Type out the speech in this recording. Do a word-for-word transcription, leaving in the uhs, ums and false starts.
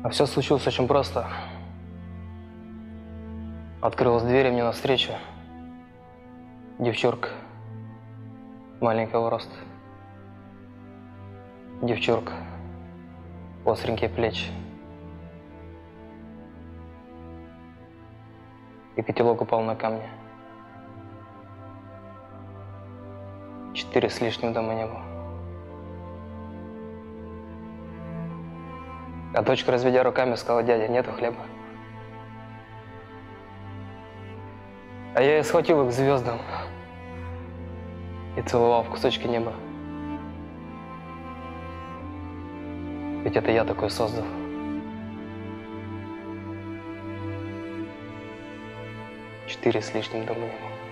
А все случилось очень просто. Открылась дверь, и мне навстречу девчурка маленького роста. Девчурка, остренькие плечи. И котелок упал на камни. Четыре с лишним дома не было. А дочка, разведя руками, сказала: дядя, нету хлеба. А я ее схватил к звездам и целовал в кусочки неба. Ведь это я такой создал. Четыре с лишним дома не было.